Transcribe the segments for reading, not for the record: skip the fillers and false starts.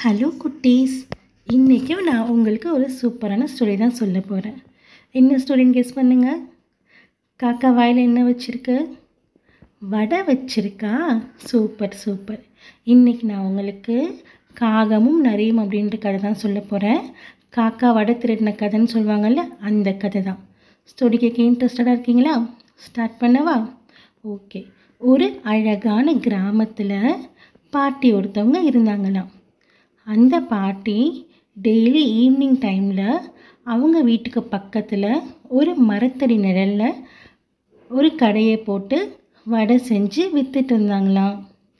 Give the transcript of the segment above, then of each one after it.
Hello குட்டீஸ், இன்றைக்கும் நான் உங்களுக்கு ஒரு சூப்பரான ஸ்டோரி தான் சொல்ல போகிறேன். என்ன ஸ்டோரின்னு கெஸ் பண்ணுங்கள். காக்கா வாயில் என்ன வச்சுருக்கு? வடை வச்சுருக்கா? Super super. இன்றைக்கி நான் உங்களுக்கு காகமும் நரியும் அப்படின்ற கதை தான் சொல்ல போகிறேன். காக்கா வடை திருடின கதைன்னு சொல்லுவாங்கள்ல, அந்த கதை தான். ஸ்டோரி கேட்க இன்ட்ரெஸ்டடாக இருக்கீங்களா? ஸ்டார்ட் பண்ணவா? ஓகே. ஒரு அழகான கிராமத்தில் பாட்டி ஒருத்தவங்க இருந்தாங்களாம். அந்த பாட்டி டெய்லி ஈவினிங் டைமில் அவங்க வீட்டுக்கு பக்கத்தில் ஒரு மரத்தடி நிழலில் ஒரு கடையை போட்டு வடை செஞ்சு விற்றுட்டு இருந்தாங்களாம்.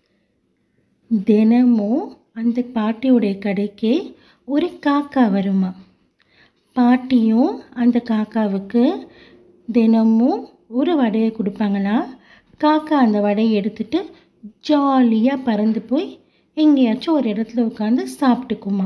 தினமும் அந்த பாட்டியோடைய கடைக்கு ஒரு காக்கா வருமா. பாட்டியும் அந்த காக்காவுக்கு தினமும் ஒரு வடையை கொடுப்பாங்களாம். காக்கா அந்த வடையை எடுத்துகிட்டு ஜாலியாக பறந்து போய் எங்கேயாச்சும் ஒரு இடத்துல உட்காந்து சாப்பிட்டுக்குமா.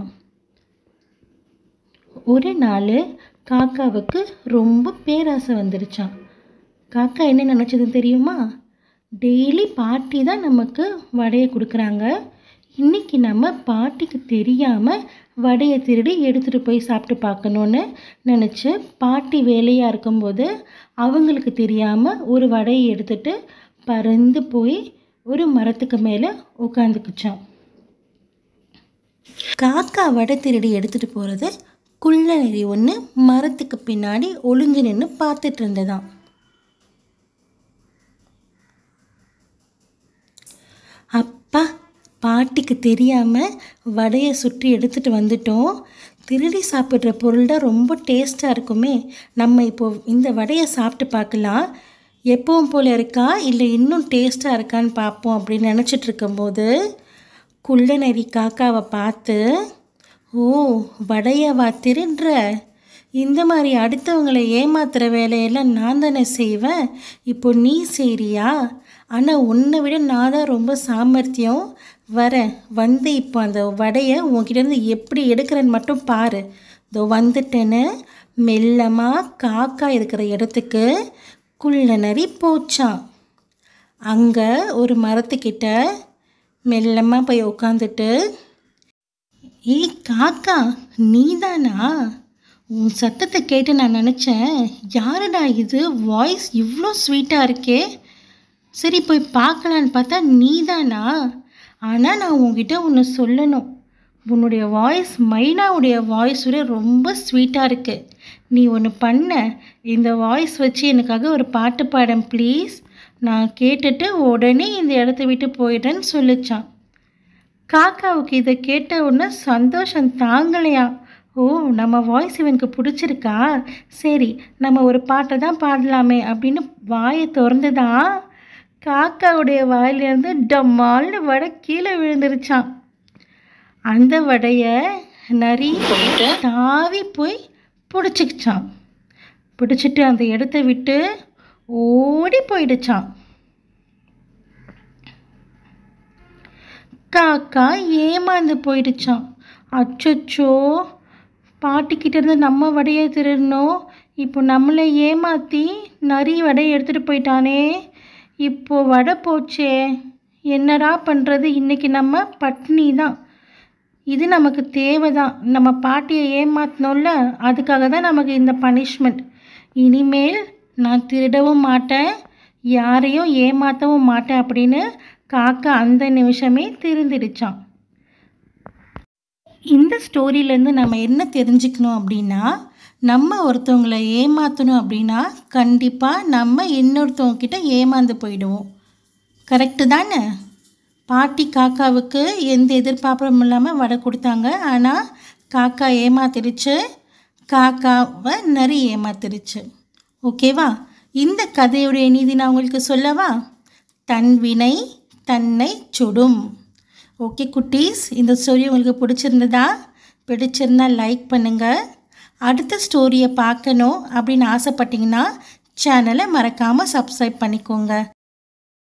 ஒரு நாள் காக்காவுக்கு ரொம்ப பேராசை வந்துருச்சான். காக்கா என்ன நினச்சதுன்னு தெரியுமா? டெய்லி பாட்டி தான் நமக்கு வடையை கொடுக்குறாங்க, இன்றைக்கி நம்ம பாட்டிக்கு தெரியாமல் வடையை திருடி எடுத்துகிட்டு போய் சாப்பிட்டு பார்க்கணுன்னு நினச்சி பாட்டி வேலையாக இருக்கும்போது அவங்களுக்கு தெரியாமல் ஒரு வடையை எடுத்துகிட்டு பறந்து போய் ஒரு மரத்துக்கு மேலே உட்காந்துக்குச்சான். காக்கா வடை திருடி எடுத்துகிட்டு போகிறத குள்ள நரி ஒன்று மரத்துக்கு பின்னாடி ஒளிஞ்சு நின்று பார்த்துட்டு இருந்ததாம். அப்பா, பாட்டிக்கு தெரியாமல் வடையை சுற்றி எடுத்துகிட்டு வந்துட்டோம். திருடி சாப்பிட்ற பொருள் தான் ரொம்ப டேஸ்ட்டாக இருக்குமே, நம்ம இப்போது இந்த வடையை சாப்பிட்டு பார்க்கலாம், எப்பவும் போல் இருக்கா இல்லை இன்னும் டேஸ்ட்டாக இருக்கான்னு பார்ப்போம் அப்படின்னு நினச்சிட்டு இருக்கும்போது குள்ள நரி காக்காவை பார்த்து, ஓ வடையவா திருடுற? இந்த மாதிரி அடுத்தவங்களை ஏமாத்துகிற வேலையெல்லாம் நான் தானே செய்வேன், இப்போ நீ செய்கிறியா? ஆனால் உன்னை விட நான் தான் ரொம்ப சாமர்த்தியம். வந்து இப்போ அந்த வடையை உன்கிட்டேருந்து எப்படி எடுக்கிறேன்னு மட்டும் பாரு. இதோ வந்துட்டேன்னு மெல்லமாக காக்கா இருக்கிற இடத்துக்கு குள்ள நரி போச்சான். அங்கே ஒரு மரத்துக்கிட்ட மெல்லமாக போய் உட்காந்துட்டு, ஏய் காக்கா, நீதானா? உன் சத்தத்தை கேட்டு நான் நினச்சேன், யாருடா இது, வாய்ஸ் இவ்வளோ ஸ்வீட்டாக இருக்கே, சரி போய் பார்க்கலான்னு பார்த்தா நீதானா? ஆனால் நான் உன்கிட்ட ஒன்று சொல்லணும், உன்னுடைய வாய்ஸ் மைனாவுடைய வாய்ஸ் விட ரொம்ப ஸ்வீட்டாக இருக்குது. நீ ஒன்று பண்ண, இந்த வாய்ஸ் வச்சு எனக்காக ஒரு பாட்டு பாடம் ப்ளீஸ், நான் கேட்டுட்டு உடனே இந்த இடத்த விட்டு போயிடுறேன்னு சொல்லிச்சான். காக்காவுக்கு இதை கேட்ட உடனே சந்தோஷம் தாங்கலையா. ஓ, நம்ம வாய்ஸ் இவனுக்கு பிடிச்சிருக்கா, சரி நம்ம ஒரு பாட்டை தான் பாடலாமே அப்படின்னு வாயை திறந்துதான் காக்காவுடைய வாயிலிருந்து டம்மால்னு வடை கீழே விழுந்துருச்சான். அந்த வடையை நரி தாவி போய் பிடிச்சிக்கிச்சான். பிடிச்சிட்டு அந்த இடத்த விட்டு ஓடி போயிடுச்சான். காக்கா ஏமாந்து போயிடுச்சான். அச்சோ, பாட்டிக்கிட்ட இருந்து நம்ம வடையை திருடணும், இப்போ நம்மளை ஏமாற்றி நரி வடையை எடுத்துகிட்டு போயிட்டானே, இப்போ வடை போச்சே, என்னடா பண்ணுறது, இன்றைக்கி நம்ம பட்னி தான், இது நமக்கு தேவை தான், நம்ம பாட்டியை ஏமாத்தினோம்ல, அதுக்காக தான் நமக்கு இந்த பனிஷ்மெண்ட். இனிமேல் நான் திருடவும் மாட்டேன், யாரையும் ஏமாற்றவும் மாட்டேன் அப்படின்னு காக்கா அந்த நிமிஷமே திருந்திடுச்சான். இந்த ஸ்டோரியிலேருந்து நம்ம என்ன தெரிஞ்சுக்கணும் அப்படின்னா, நம்ம ஒருத்தவங்களை ஏமாற்றணும் அப்படின்னா கண்டிப்பாக நம்ம இன்னொருத்தவங்கிட்ட ஏமாந்து போயிடுவோம். கரெக்டு தானே? பாட்டி காக்காவுக்கு எந்த எதிர்பார்ப்பும் இல்லாமல் வடை கொடுத்தாங்க, ஆனால் காக்கா ஏமாத்திடுச்சு, காக்காவை நரி ஏமாத்திடுச்சு. ஓகேவா? இந்த கதையுடைய நீதி நான் உங்களுக்கு சொல்லவா? தன் வினை தன்னை சுடும். ஓகே குட்டீஸ், இந்த ஸ்டோரி உங்களுக்கு பிடிச்சிருந்தா லைக் பண்ணுங்கள். அடுத்த ஸ்டோரியை பார்க்கணும் அப்படின்னு ஆசைப்பட்டீங்கன்னா சேனலை மறக்காமல் சப்ஸ்கிரைப் பண்ணிக்கோங்க.